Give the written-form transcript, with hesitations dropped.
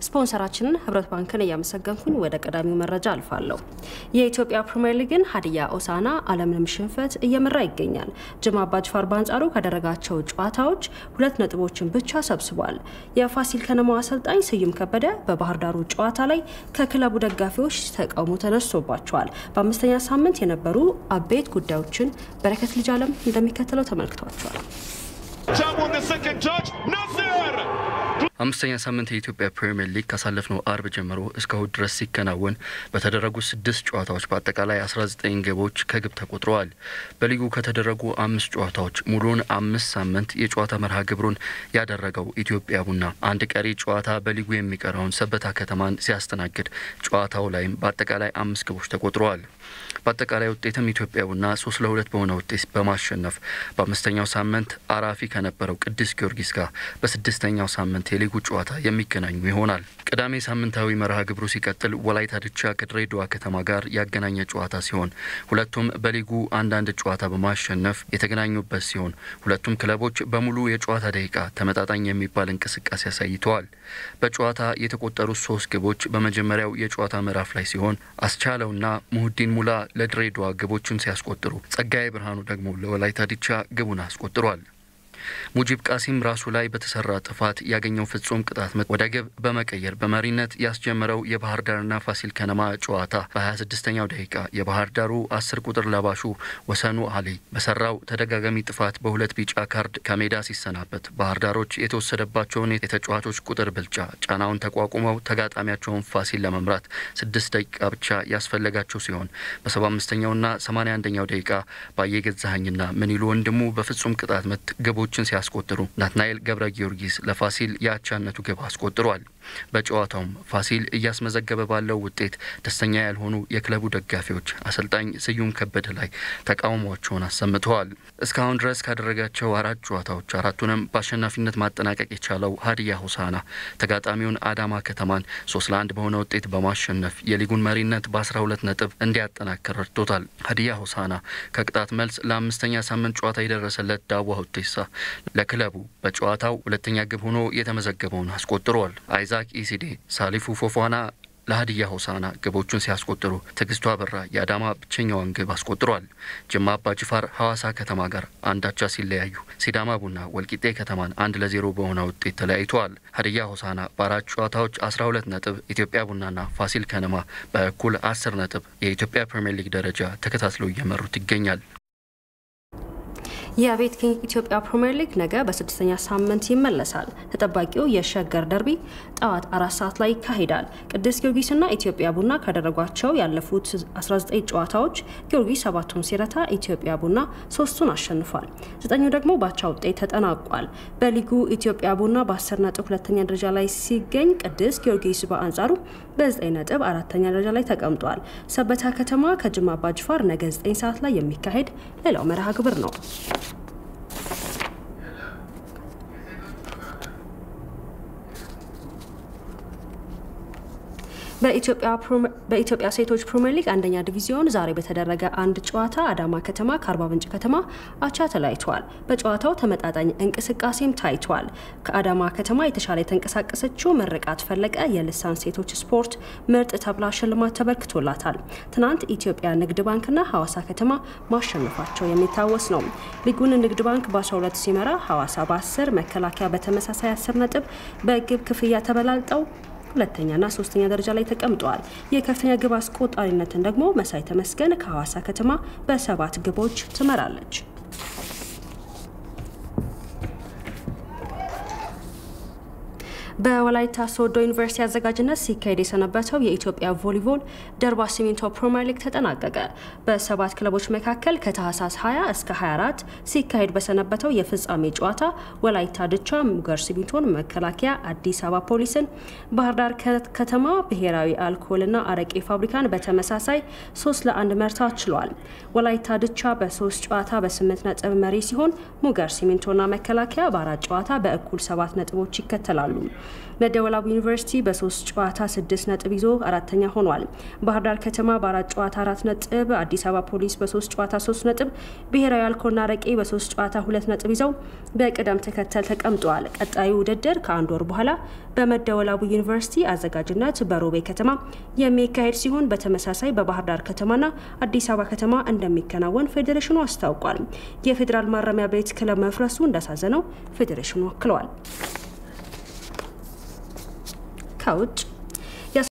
ስፖንሰራችንን ህብረት ባንክን ያመሰገንኩኝ ወደ ቀዳሚው መረጃ አልፋለሁ። የኢትዮጵያ ፕሪሚየር ሊግን ሀዲያ ሆሳዕና አለምንም ሽንፈት እየመራ ይገኛል። ጅማ አባጅፋር በአንጻሩ ካደረጋቸው ጨዋታዎች 2 ነጥቦችን ብቻ ሰብስቧል። የፋሲል ከነማው አሰልጣኝ ስዩም ከበደ በባህር ዳሩ ጨዋታ ላይ ከክለቡ ደጋፊዎች ተቃውሞ ተነስቶባቸዋል። በአምስተኛ ሳምንት የነበሩ አቤት ጉዳዮችን በረከት ልጅ አለም እንደሚከተለው ተመልክቷቸዋል። አምስተኛ ሳምንት የኢትዮጵያ ፕሪሚየር ሊግ ካሳለፍነው አርብ ጀምሮ እስከ እሁድ ድረስ ሲከናወን በተደረጉ 6 ጨዋታዎች በአጠቃላይ 19 ግቦች ከግብ ተቆጥረዋል። በሊጉ ከተደረጉ 5 ጨዋታዎች ሙሉን 5 ሳምንት የጨዋታ መርሃ ግብሩን ያደረገው ኢትዮጵያ ቡና አንድ ቀሪ ጨዋታ በሊጉ የሚቀረውን ሰበታ ከተማን ሲያስተናግድ ጨዋታው ላይም በአጠቃላይ 5 ግቦች ተቆጥረዋል። በአጠቃላይ ውጤትም ኢትዮጵያ ቡና 3-2 በሆነ ውጤት በማሸነፍ በአምስተኛው ሳምንት አራፊ ከነበረው ቅዱስ ጊዮርጊስ ጋር በስድስተኛው ሳምንት የሊጉ ጨዋታ የሚገናኙ ይሆናል። ቅዳሜ ሳምንታዊ መርሃ ግብሩ ሲቀጥል ወላይታ ድቻ ከድሬዳዋ ከተማ ጋር ያገናኘ ጨዋታ ሲሆን ሁለቱም በሊጉ አንዳንድ ጨዋታ በማሸነፍ የተገናኙበት ሲሆን ሁለቱም ክለቦች በሙሉ የጨዋታ ደቂቃ ተመጣጣኝ የሚባል እንቅስቃሴ አሳይተዋል። በጨዋታ የተቆጠሩ 3 ግቦች በመጀመሪያው የጨዋታ ምዕራፍ ላይ ሲሆን አስቻለውና ሙህዲን ሙላ ለድሬዳዋ ግቦችን ሲያስቆጥሩ ጸጋዬ ብርሃኑ ደግሞ ለወላይታ ድቻ ግቡን አስቆጥሯል። ሙጂብ ቃሲም ራሱ ላይ በተሰራ ጥፋት ያገኘው ፍጹም ቅጣት ምት ወደ ግብ በመቀየር በመሪነት ያስጀመረው የባህር ዳርና ፋሲል ከነማ ጨዋታ በ26ኛው ደቂቃ የባህር ዳሩ 10 ቁጥር ለባሹ ወሰኑ አሊ በሰራው ተደጋጋሚ ጥፋት በ2 ቢጫ ካርድ ከሜዳ ሲሰናበት ባህር ዳሮች የተወሰደባቸውን የተጫዋቾች ቁጥር ብልጫ ጫናውን ተቋቁመው ተጋጣሚያቸውን ፋሲል ለመምራት 6 ደቂቃ ብቻ ያስፈልጋቸው ሲሆን በ75ኛውና 81ኛው ደቂቃ ባየገዛኸኝና ምንይሉ ወንድሙ በፍጹም ቅጣት ምት ግቦችን ሲያስቆጥሩ ናትናኤል ገብረ ጊዮርጊስ ለፋሲል ያቻነቱ ግብ አስቆጥሯል። በጨዋታውም ፋሲል እያስመዘገበ ባለው ውጤት ደስተኛ ያልሆኑ የክለቡ ደጋፊዎች አሰልጣኝ ስዩም ከበደ ላይ ተቃውሟቸውን አሰምተዋል። እስካሁን ድረስ ካደረጋቸው 4 ጨዋታዎች 4ቱንም በአሸናፊነት ማጠናቀቅ የቻለው ሀዲያ ሆሳዕና ተጋጣሚውን አዳማ ከተማን 3-1 በሆነ ውጤት በማሸነፍ የሊጉን መሪነት በ12 ነጥብ እንዲያጠናክር ረድቶታል። ሀዲያ ሆሳዕና ከቅጣት መልስ ለአምስተኛ ሳምንት ጨዋታ የደረሰለት ዳዋ ሁቴሳ ለክለቡ በጨዋታው ሁለተኛ ግብ ሆኖ የተመዘገበውን አስቆጥሯል። አይዛክ ኢሲዲ ሳሊፉ ፎፋና ለሀዲያ ሆሳዕና ግቦቹን ሲያስቆጥሩ ትግስቱ አበራ የአዳማ ብቸኛውን ግብ አስቆጥሯል። ጅማ አባጅፋር ሐዋሳ ከተማ ጋር አንዳቻ ሲለያዩ ሲዳማ ቡና ወልቂጤ ከተማን 1-0 በሆነ ውጤት ተለያይተዋል። ሀዲያ ሆሳዕና በ4 ጨዋታዎች 12 ነጥብ፣ ኢትዮጵያ ቡናና ፋሲል ከነማ በእኩል 10 ነጥብ የኢትዮጵያ ፕሪሚየር ሊግ ደረጃ ተከታትለው እየመሩት ይገኛል። የቤት ኪንግ ኢትዮጵያ ፕሪሚየር ሊግ ነገ በ6ኛ ሳምንት ይመለሳል። ተጠባቂው የሸገር ደርቢ ጠዋት 4 ሰዓት ላይ ይካሄዳል። ቅዱስ ጊዮርጊስና ኢትዮጵያ ቡና ካደረጓቸው ያለፉት 19 ጨዋታዎች ጊዮርጊስ 7ቱን ሲረታ ኢትዮጵያ ቡና 3ቱን አሸንፏል። 9ኙ ደግሞ ባቻ ውጤት ተጠናቋል። በሊጉ ኢትዮጵያ ቡና በ10 ነጥብ 2ኛ ደረጃ ላይ ሲገኝ ቅዱስ ጊዮርጊስ በአንጻሩ በ9 ነጥብ 4ኛ ደረጃ ላይ ተቀምጧል። ሰበታ ከተማ ከጅማ አባጅፋር ነገ 9 ሰዓት ላይ የሚካሄድ ሌላው መርሃ ግብር ነው። በኢትዮጵያ ሴቶች ፕሪሚየር ሊግ አንደኛ ዲቪዚዮን ዛሬ በተደረገ አንድ ጨዋታ አዳማ ከተማ ከአርባ ምንጭ ከተማ አቻ ተለያይተዋል። በጨዋታው ተመጣጣኝ እንቅስቃሴም ታይቷል። ከአዳማ ከተማ የተሻለ የተንቀሳቀሰችው ምርቃት ፈለቀ የልሳን ሴቶች ስፖርት ምርጥ ተብላ ሽልማት ተበርክቶላታል። ትናንት ኢትዮጵያ ንግድ ባንክና ሐዋሳ ከተማ ማሸነፋቸው የሚታወስ ነው። ሊጉን ንግድ ባንክ በ12 ሲመራ ሐዋሳ በ10 መከላከያ በተመሳሳይ 10 ነጥብ በግብ ክፍያ ተበላልጠው ሁለተኛና ሶስተኛ ደረጃ ላይ ተቀምጠዋል። የከፍተኛ ግብ አስቆጣሪነትን ደግሞ መሳይ ተመስገን ከሐዋሳ ከተማ በ7 ግቦች ትመራለች። በወላይታ ሶዶ ዩኒቨርሲቲ አዘጋጅነት ሲካሄድ የሰነበተው የኢትዮጵያ ቮሊቦል ደርባ ሲሚንቶ ፕሪሚየር ሊግ ተጠናቀቀ። በ7 ክለቦች መካከል ከታህሳስ 20 እስከ 24 ሲካሄድ በሰነበተው የፍጻሜ ጨዋታ ወላይታ ድቻ ሙገር ሲሚንቶን፣ መከላከያ አዲስ አበባ ፖሊስን፣ ባህር ዳር ከተማ ብሔራዊ አልኮልና አረቄ ፋብሪካን በተመሳሳይ 3-1 መርታት ችሏል። ወላይታ ድቻ በ3 ጨዋታ በ8 ነጥብ መሪ ሲሆን ሙገር ሲሚንቶና መከላከያ በ4 ጨዋታ በእኩል 7 ነጥቦች ይከተላሉ። መደወላቡ ዩኒቨርሲቲ በ3 ጨዋታ 6 ነጥብ ይዞ አራተኛ ሆኗል። ባህር ዳር ከተማ በ4 ጨዋታ 4 ነጥብ፣ አዲስ አበባ ፖሊስ በ3 ጨዋታ 3 ነጥብ፣ ብሔራዊ አልኮልና አረቄ በ3 ጨዋታ 2 ነጥብ ይዘው በቅደም ተከተል ተቀምጠዋል። ቀጣዩ ውድድር ከአንድ ወር በኋላ በመደወላቡ ዩኒቨርሲቲ አዘጋጅነት በሮቤ ከተማ የሚካሄድ ሲሆን በተመሳሳይ በባህር ዳር ከተማና አዲስ አበባ ከተማ እንደሚከናወን ፌዴሬሽኑ አስታውቋል። የፌዴራል ማረሚያ ቤት ክለብ መፍረሱ እንዳሳዘነው ፌዴሬሽኑ አክሏል። ከውጭ